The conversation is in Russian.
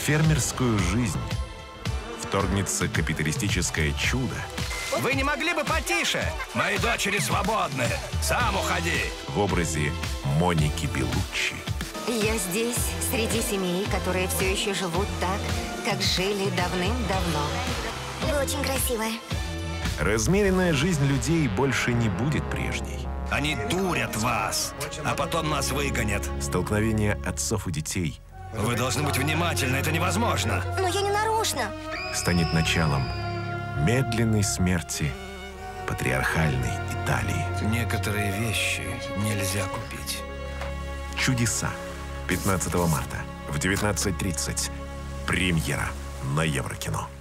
фермерскую жизнь вторгнется капиталистическое чудо. Вы не могли бы потише? Мои дочери свободны. Сам уходи. В образе Моники Беллуччи. Я здесь, среди семей, которые все еще живут так, как жили давным-давно. Вы очень красивая. Размеренная жизнь людей больше не будет прежней. Они дурят вас, а потом нас выгонят. Столкновение отцов и детей Вы должны быть внимательны, это невозможно. Но я не нарочно. станет началом медленной смерти патриархальной Италии. Некоторые вещи нельзя купить. Чудеса. 15 марта в 19:30. Премьера на Еврокино.